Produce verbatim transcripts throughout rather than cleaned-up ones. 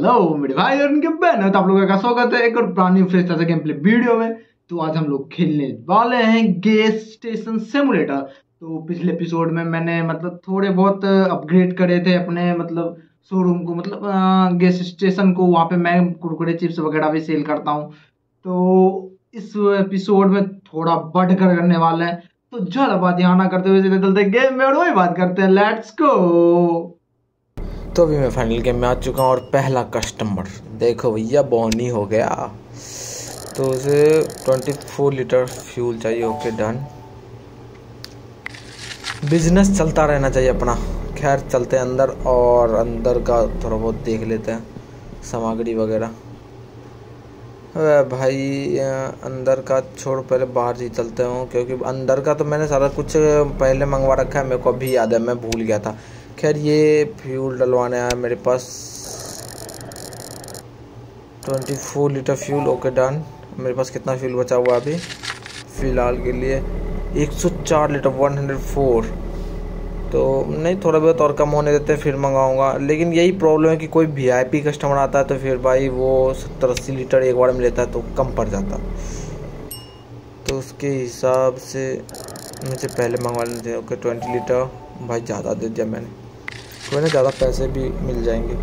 Hello मेरे भाई और उनके बहन, तो आप लोगों का स्वागत है एक और पुरानी फ्रेश ताजा गेम प्ले वीडियो में। तो आज हम लोग खेलने वाले हैं गैस स्टेशन सिमुलेटर। तो पिछले एपिसोड में मैंने मतलब थोड़े बहुत अपग्रेड करे थे अपने मतलब शोरूम को, मतलब गैस स्टेशन को। वहाँ पे मैं कुरकुरे चिप्स वगैरह भी सेल करता हूँ। तो इस एपिसोड में थोड़ा बढ़ कर करने वाले हैं। तो ज्यादा बात यहाँ ना करते हुए सीधे चलते गेम में और वही बात करते हैं। Let's go. तो अभी मैं फाइनल गेम में आ चुका हूँ और पहला कस्टमर देखो भैया बॉनी हो गया। तो उसे चौबीस लीटर फ्यूल चाहिए। Okay done. बिजनेस चलता रहना चाहिए अपना। खैर चलते हैं अंदर और अंदर का थोड़ा बहुत देख लेते हैं सामग्री वगैरह। भाई अंदर का छोड़, पहले बाहर ही चलते हूँ क्योंकि अंदर का तो मैंने सारा कुछ पहले मंगवा रखा है। मेरे को अभी याद है, मैं भूल गया था। खैर ये फ्यूल डलवाने आया मेरे पास चौबीस लीटर फ्यूल। Okay done. मेरे पास कितना फ्यूल बचा हुआ अभी फ़िलहाल के लिए? एक सौ चार लीटर एक सौ चार। तो नहीं, थोड़ा बहुत और कम होने देते फिर मंगाऊंगा। लेकिन यही प्रॉब्लम है कि कोई वीआईपी कस्टमर आता है तो फिर भाई वो सत्तर अस्सी लीटर एक बार में लेता है तो कम पड़ जाता। तो उसके हिसाब से मुझे पहले मंगवा लेते हैं। ओके बीस लीटर भाई ज़्यादा दे दिया मैंने। कोई ना, ज़्यादा पैसे भी मिल जाएंगे।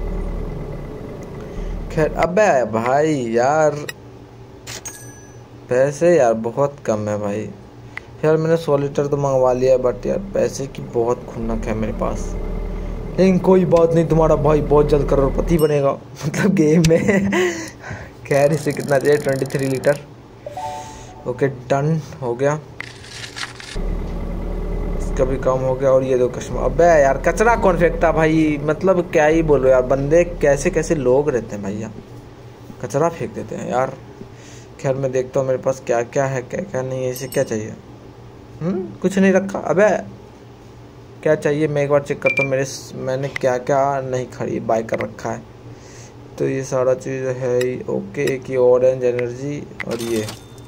खैर अबे भाई यार पैसे यार बहुत कम है भाई। यार मैंने सौ लीटर तो मंगवा लिया बट यार पैसे की बहुत खुन्नक है मेरे पास। लेकिन कोई बात नहीं, तुम्हारा भाई बहुत जल्द करोड़पति बनेगा मतलब गेम में। खैर इसे कितना चाहिए? तेईस लीटर। ओके डन हो गया, इसका भी काम हो गया। और ये दो कस्टमर। अबे यार कचरा कौन फेंकता भाई, मतलब क्या ही बोलो यार, बंदे कैसे कैसे लोग रहते हैं भैया, कचरा फेंक देते हैं यार। खैर मैं देखता हूँ मेरे पास क्या क्या है क्या क्या नहीं है। इसे क्या चाहिए? हम्म कुछ नहीं रखा। अबे क्या चाहिए? मैं एक बार चेक करता हूँ मेरे मैंने क्या क्या नहीं खरीद बाय कर रखा है। तो ये सारा चीज़ है ही। ओके एक ये ऑरेंज एनर्जी और ये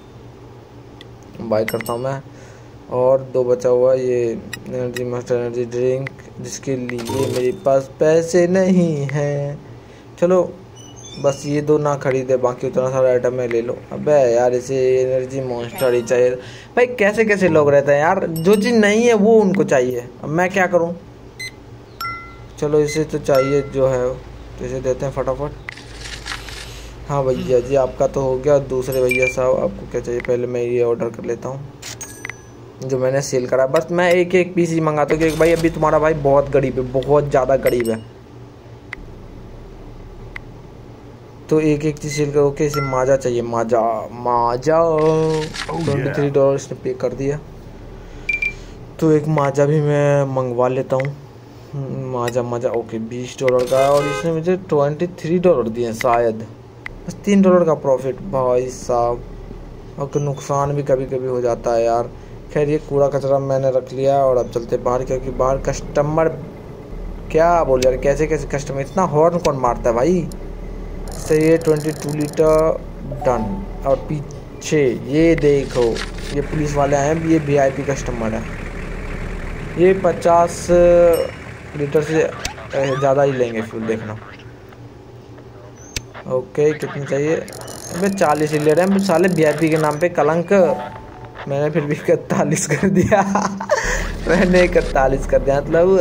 बाय करता हूँ मैं। और दो बचा हुआ ये एनर्जी मास्टर एनर्जी ड्रिंक, जिसके लिए मेरे पास पैसे नहीं हैं। चलो बस ये दो ना खरीदे, बाकी उतना सारा आइटम में ले लो। अबे यार इसे एनर्जी मॉन्स्टर ही चाहिए भाई। कैसे कैसे लोग रहते हैं यार, जो चीज़ नहीं है वो उनको चाहिए। अब मैं क्या करूं? चलो इसे तो चाहिए जो है तो इसे देते हैं फटाफट। हाँ भैया जी आपका तो हो गया। दूसरे भैया साहब आपको क्या चाहिए? पहले मैं ये ऑर्डर कर लेता हूँ जो मैंने सेल करा। बस मैं एक एक पीस ही मंगाता हूँ क्योंकि भाई अभी तुम्हारा भाई बहुत गरीब है, बहुत ज़्यादा गरीब है। तो एक एक चीज़ सेल करो। ओके इसे माजा चाहिए। Maaza Maaza twenty three dollar इसने पे कर दिया। तो एक माजा भी मैं मंगवा लेता हूँ। माजा माजा ओके बीस डॉलर का, और इसने मुझे ट्वेंटी थ्री डॉलर दिए शायद। बस तीन डॉलर का प्रॉफिट भाई साहब। और नुकसान भी कभी कभी हो जाता है यार। खैर ये कूड़ा कचरा मैंने रख लिया और अब चलते बाहर, क्योंकि बाहर कस्टमर क्या बोल यार, कैसे कैसे कस्टमर, इतना हॉर्न कौन मारता है भाई। सही है बाईस लीटर डन। और पीछे ये देखो ये पुलिस वाले हैं, ये वीआईपी कस्टमर है। ये पचास लीटर से ज़्यादा ही लेंगे फ्यूल, देखना। ओके कितनी चाहिए? अबे चालीस ही ले रहे हैं साले, वीआईपी के नाम पे कलंक। मैंने फिर भी इकतालीस कर दिया। मैंने इकतालीस कर दिया, मतलब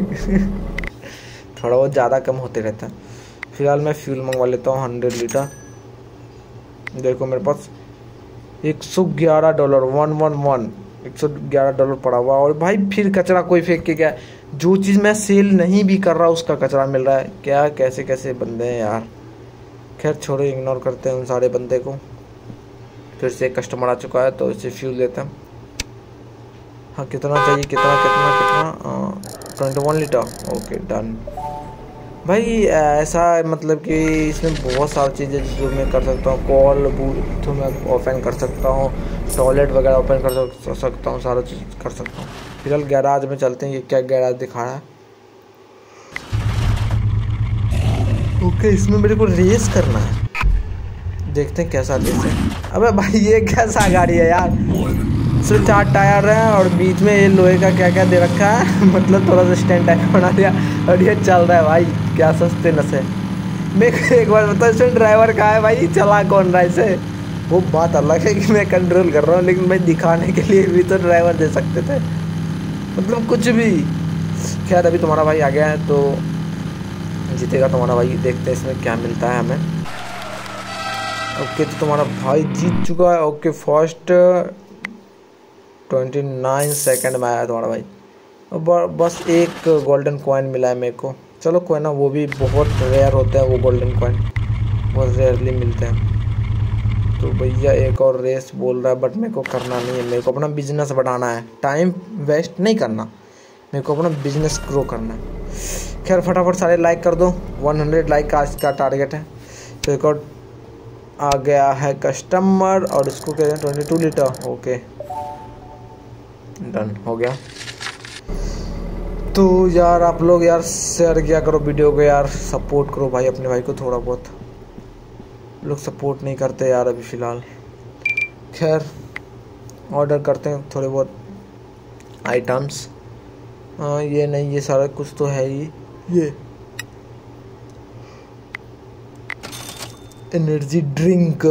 थोड़ा बहुत ज़्यादा कम होते रहता है। फिलहाल मैं फ्यूल मंगवा लेता हूँ हंड्रेड लीटर। देखो मेरे पास एक सौ ग्यारह डॉलर वन वन वन एक सौ ग्यारह डॉलर पड़ा हुआ। और भाई फिर कचरा कोई फेंक के क्या, जो चीज़ मैं सेल नहीं भी कर रहा उसका कचरा मिल रहा है। क्या कैसे कैसे बंदे हैं यार। खैर छोड़ो, इग्नोर करते हैं उन सारे बंदे को। फिर से एक कस्टमर आ चुका है तो इसे फ्यूल देते हैं। हाँ कितना चाहिए? कितना कितना कितना? Twenty one litre. Okay done. भाई ऐसा मतलब कि इसमें बहुत सारी चीज़ें जो मैं कर सकता हूँ। कॉल बूथ तो मैं ओपन कर सकता हूँ, टॉयलेट वगैरह ओपन कर सकता हूँ, सारा चीज़ कर सकता हूँ। फिलहाल गैराज में चलते हैं। ये क्या गैराज दिखा रहा है? ओके इसमें मेरे को रेस करना है, देखते हैं कैसा रेस है। अबे भाई ये कैसा गाड़ी है यार, सिर्फ चार टायर हैं और बीच में ये लोहे का क्या क्या दे रखा है। मतलब थोड़ा सा स्टैंड टाइप बना दिया और ये चल रहा है भाई, क्या सस्ते नशे। मैं एक बार बता, इसमें ड्राइवर कहाँ है भाई, चला कौन रहा है इसे? वो बात अलग है कि मैं कंट्रोल कर रहा हूँ, लेकिन भाई दिखाने के लिए भी तो ड्राइवर दे सकते थे, मतलब कुछ भी। खैर अभी तुम्हारा भाई आ गया है तो जीतेगा तुम्हारा भाई, देखते हैं इसमें क्या मिलता है हमें। ओके तो तुम्हारा भाई जीत चुका है। Okay first twenty nine second में आया तुम्हारा भाई, और बस एक गोल्डन कॉइन मिला है मेरे को। चलो कोई ना, वो भी बहुत रेयर होते हैं वो गोल्डन कॉइन, बहुत रेयरली मिलते हैं। तो भैया एक और रेस बोल रहा है, बट मेरे को करना नहीं है, मेरे को अपना बिजनेस बढ़ाना है, टाइम वेस्ट नहीं करना, मेरे को अपना बिजनेस ग्रो करना है। खैर फटाफट सारे लाइक कर दो, सौ लाइक का आज का टारगेट है। तो एक और आ गया है कस्टमर, और इसको कह रहे हैं twenty two litre. Okay done हो गया। तो यार आप लोग यार शेयर किया करो वीडियो को, यार सपोर्ट करो भाई अपने भाई को, थोड़ा बहुत लोग सपोर्ट नहीं करते यार अभी फ़िलहाल। खैर ऑर्डर करते हैं थोड़े बहुत आइटम्स। हाँ ये नहीं, ये सारा कुछ तो है ही, ये एनर्जी ड्रिंक,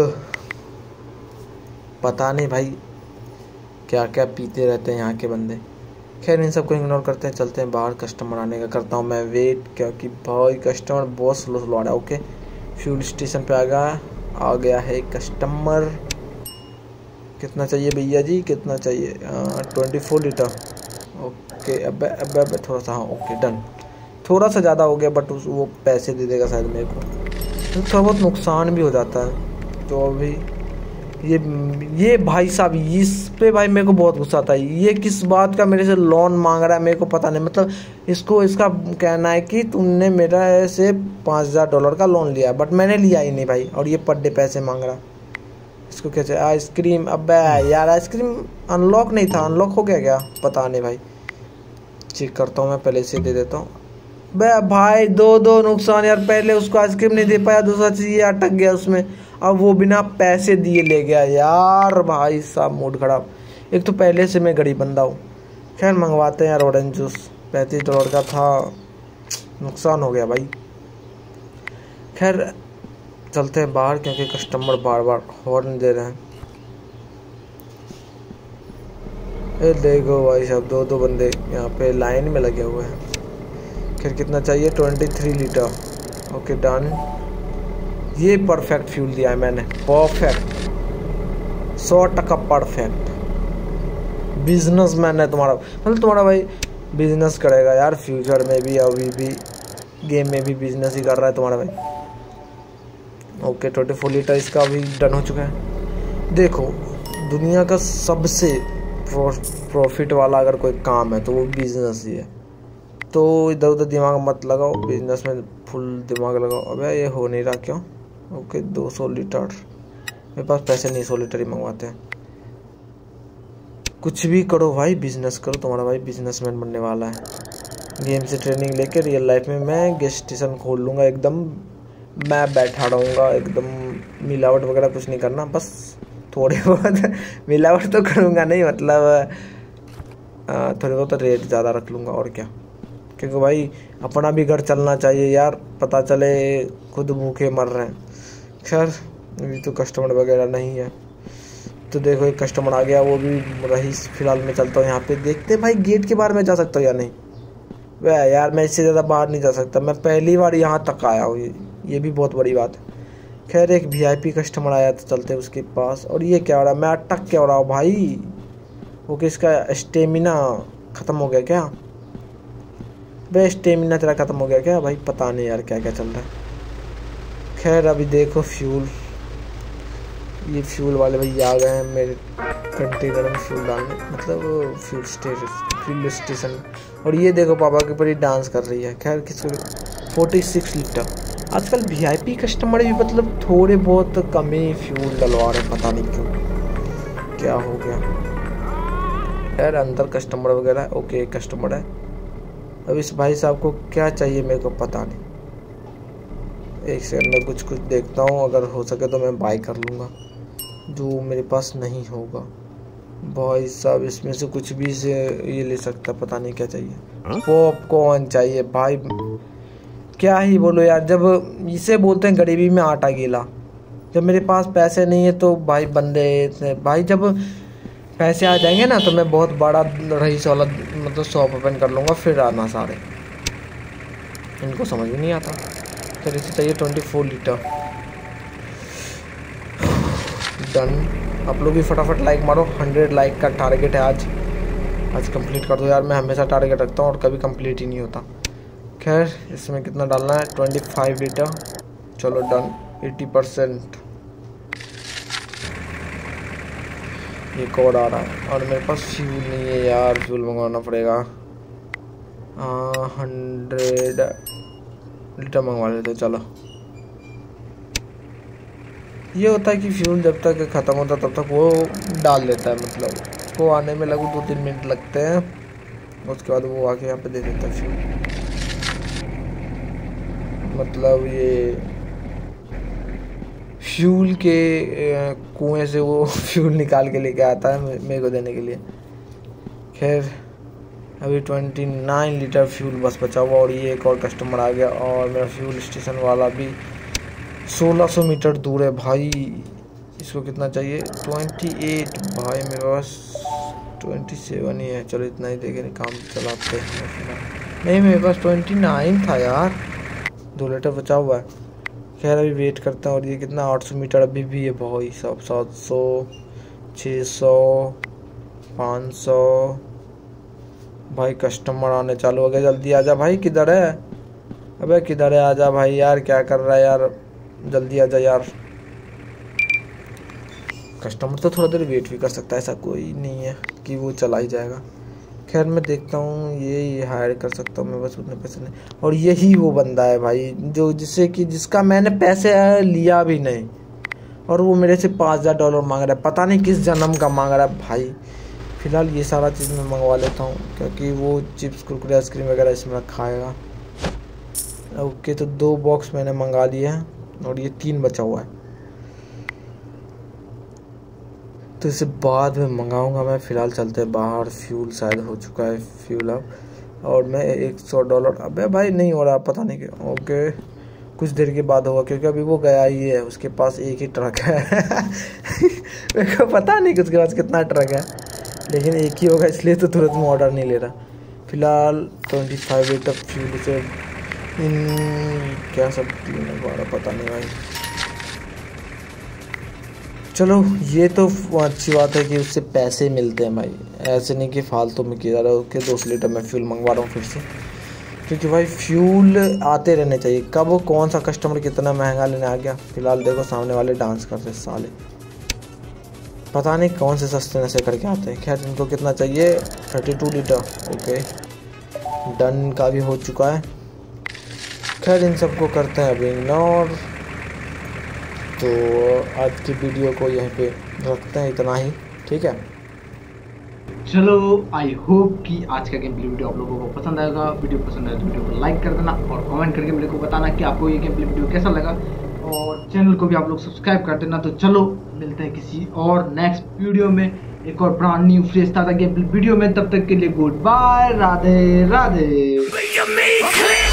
पता नहीं भाई क्या क्या पीते रहते हैं यहाँ के बंदे। खैर इन सबको इग्नोर करते हैं, चलते हैं बाहर, कस्टमर आने का करता हूँ मैं वेट, क्योंकि भाई कस्टमर बहुत स्लो स्लो आ रहा है। ओके फ्यूल स्टेशन पे आ गया आ गया है कस्टमर। कितना चाहिए भैया जी, कितना चाहिए? Twenty four litre. ओके अब अब अब थोड़ा सा, हाँ ओके डन, थोड़ा सा ज़्यादा हो गया, बट उस वो पैसे दे देगा शायद मेरे को, तो थोड़ा बहुत नुकसान भी हो जाता है। तो अभी ये ये भाई साहब इस पे भाई मेरे को बहुत गुस्सा आता है, ये किस बात का मेरे से लोन मांग रहा है मेरे को पता नहीं। मतलब इसको इसका कहना है कि तुमने मेरा से पाँच हज़ार डॉलर का लोन लिया, बट मैंने लिया ही नहीं भाई, और ये पर डे पैसे मांग रहा है। इसको कैसे आइसक्रीम, अब यार आइसक्रीम अनलॉक नहीं था, अनलॉक हो गया क्या पता नहीं भाई, चेक करता हूँ मैं, पहले से दे देता हूँ। बे भाई दो दो नुकसान यार, पहले उसको आइसक्रीम नहीं दे पाया, दूसरा चीज़ ये अटक गया उसमें, अब वो बिना पैसे दिए ले गया यार। भाई साहब मूड खराब, एक तो पहले से मैं गरीब बंदा हूँ। खैर मंगवाते हैं यार ऑरेंज जूस, पैंतीस डॉलर का था, नुकसान हो गया भाई। खैर चलते हैं बाहर, क्योंकि कस्टमर बार बार हॉर्न दे रहे हैं। ए देखो भाई साहब दो दो बंदे यहाँ पे लाइन में लगे हुए हैं। खैर कितना चाहिए? Twenty three litre. Okay done, ये परफेक्ट फ्यूल दिया है मैंने, परफेक्ट, सौ टका परफेक्ट। बिजनेस मैन है तुम्हारा, मतलब तुम्हारा भाई बिजनेस करेगा यार फ्यूचर में भी, अभी भी गेम में भी बिजनेस ही कर रहा है तुम्हारा भाई। ओके ट्वेंटी फोर लीटर इसका अभी डन हो चुका है। देखो दुनिया का सबसे प्रॉफिट वाला अगर कोई काम है तो वो बिजनेस ही है, तो इधर उधर दिमाग मत लगाओ, बिजनेस में फुल दिमाग लगाओ। अबे ये हो नहीं रहा क्यों? ओके दो सौ लीटर, मेरे पास पैसे नहीं, सौ लीटर ही मंगवाते हैं। कुछ भी करो भाई, बिजनेस करो, तुम्हारा भाई बिजनेसमैन बनने वाला है। गेम से ट्रेनिंग लेके रियल लाइफ में मैं गैस स्टेशन खोल लूँगा, एकदम मैं बैठा रहूँगा, एकदम मिलावट वगैरह कुछ नहीं करना, बस थोड़े बहुत मिलावट तो करूँगा नहीं, मतलब थोड़े बहुत रेट ज़्यादा रख लूँगा और क्या, क्योंकि भाई अपना भी घर चलना चाहिए यार, पता चले खुद भूखे मर रहे हैं। खैर अभी तो कस्टमर वगैरह नहीं है, तो देखो एक कस्टमर आ गया, वो भी रईस। फिलहाल मैं चलता हूँ यहाँ पे, देखते भाई गेट के बाहर में जा सकता हूँ या नहीं। वह यार मैं इससे ज़्यादा बाहर नहीं जा सकता, मैं पहली बार यहाँ तक आया हूँ, ये भी बहुत बड़ी बात है। खैर एक वीआईपी कस्टमर आया तो चलते उसके पास। और ये क्या हो रहा है, मैं अटक क्या हो रहा हूँ भाई? ओके इसका स्टेमिना ख़त्म हो गया क्या? बे स्टेमिना तेरा ख़त्म हो गया क्या भाई? पता नहीं यार क्या क्या चल रहा है। खैर अभी देखो फ्यूल, ये फ्यूल वाले भैया आ गए हैं मेरे कंटेनर में फ्यूल डालने, मतलब फ्यूल स्टेशन फ्यूल स्टेशन। और ये देखो पापा के ऊपर ही डांस कर रही है। खैर किसको फोर्टी सिक्स लीटर। आजकल वीआईपी कस्टमर भी मतलब थोड़े बहुत कम ही फ्यूल डलवा रहे हैं, पता नहीं क्यों, क्या हो गया। खैर अंदर कस्टमर वगैरह, ओके कस्टमर है। अब इस भाई साहब को क्या चाहिए मेरे को पता नहीं, एक सेकंड में कुछ कुछ देखता हूँ, अगर हो सके तो मैं बाय कर लूँगा, जो मेरे पास नहीं होगा। भाई साहब इसमें से कुछ भी से ये ले सकता, पता नहीं क्या चाहिए। पॉपकॉर्न चाहिए भाई, क्या ही बोलो यार, जब इसे बोलते हैं गरीबी में आटा गीला। जब मेरे पास पैसे नहीं है तो भाई बंदे इतने, भाई जब पैसे आ जाएंगे ना तो मैं बहुत बड़ा रईस वाला मतलब शॉप ओपन कर लूँगा, फिर आना सारे। इनको समझ भी नहीं आता। फिर इसे चाहिए ट्वेंटी फोर लीटर। डन। आप लोग भी फटाफट लाइक मारो, हंड्रेड लाइक का टारगेट है आज। आज कंप्लीट कर दो यार, मैं हमेशा टारगेट रखता हूँ और कभी कंप्लीट ही नहीं होता। खैर इसमें कितना डालना है, ट्वेंटी फाइव लीटर। चलो डन, एटी परसेंट। ये कोड आ रहा है और मेरे पास फ्यूल नहीं है यार, फ्यूल मंगवाना पड़ेगा। हंड्रेड लीटर मंगवा लेते चलो। ये होता है कि फ्यूल जब तक ख़त्म होता है तब तक वो डाल देता है, मतलब उसको आने में लगभग दो तीन मिनट लगते हैं, उसके बाद वो आके यहाँ पे दे देता है फ्यूल। मतलब ये फ्यूल के कुएं से वो फ्यूल निकाल के लेके आता है मेरे को देने के लिए। खैर अभी ट्वेंटी नाइन लीटर फ्यूल बस बचा हुआ और ये एक और कस्टमर आ गया और मेरा फ्यूल स्टेशन वाला भी सोलह सौ मीटर दूर है भाई। इसको कितना चाहिए, ट्वेंटी एट। भाई मेरे पास ट्वेंटी सेवन ही है, चलो इतना ही देके काम चलाते हैं। नहीं मेरे पास ट्वेंटी नाइन था यार, दो लीटर बचा हुआ है। खैर अभी वेट करते हैं। और ये कितना, आठ सौ मीटर अभी भी है भाई सब। सात सौ, छः सौ, पाँच सौ। भाई कस्टमर आने चालू हो गया, जल्दी आजा भाई, किधर है? अबे किधर है, आजा भाई यार, क्या कर रहा है यार, जल्दी आजा यार। कस्टमर तो थोड़ा देर वेट भी कर सकता है, ऐसा कोई नहीं है कि वो चला ही जाएगा। खैर मैं देखता हूँ, ये ये हायर कर सकता हूँ मैं, बस उतने पैसे नहीं। और यही वो बंदा है भाई जो जिससे कि जिसका मैंने पैसे लिया भी नहीं और वो मेरे से पाँच हज़ार डॉलर मांग रहा है, पता नहीं किस जन्म का मांग रहा है भाई। फिलहाल ये सारा चीज़ मैं मंगवा लेता हूँ क्योंकि वो चिप्स कुरकुरे आइसक्रीम वगैरह इसमें खाएगा। ओके तो दो बॉक्स मैंने मंगा लिए हैं और ये तीन बचा हुआ है, तो इसे बाद में मंगाऊंगा मैं। फ़िलहाल चलते हैं बाहर, फ्यूल शायद हो चुका है फ्यूल अब, और मैं एक सौ डॉलर, अबे भाई नहीं हो रहा, पता नहीं क्यों। ओके कुछ देर के बाद होगा क्योंकि अभी वो गया ही है, उसके पास एक ही ट्रक है मेरे को पता नहीं कि उसके पास कितना ट्रक है, लेकिन एक ही होगा इसलिए तो तुरंत मैं ऑर्डर नहीं ले रहा। फ़िलहाल ट्वेंटी फाइव लीटर फ्यूल से इन क्या सब बारह पता नहीं भाई। चलो ये तो अच्छी बात है कि उससे पैसे मिलते हैं भाई, ऐसे नहीं कि फालतू में किया जा रहा है। ओके दो सौ लीटर मैं फ्यूल मंगवा रहा हूँ फिर से, क्योंकि भाई फ्यूल आते रहने चाहिए। कब कौन सा कस्टमर कितना महंगा लेने आ गया। फिलहाल देखो सामने वाले डांस करते साले, पता नहीं कौन से सस्ते नशे करके आते हैं। खैर इनको कितना चाहिए, thirty two litre. Okay done का भी हो चुका है। खैर इन सबको करते हैं अभी इग्नोर। तो आज की वीडियो को यहीं पे रखते हैं, इतना ही ठीक है। चलो आई होप कि आज का गेम प्ले वीडियो आप लोगों को पसंद आएगा। वीडियो पसंद आए तो वीडियो को लाइक कर देना और कमेंट करके मेरे को बताना कि आपको ये गेम प्ले वीडियो कैसा लगा, और चैनल को भी आप लोग सब्सक्राइब कर देना। तो चलो मिलते हैं किसी और नेक्स्ट वीडियो में, एक और ब्रांड न्यू फ्रेश ताज़ा गेम प्ले वीडियो में। तब तक के लिए गुड बाय, राधे राधे।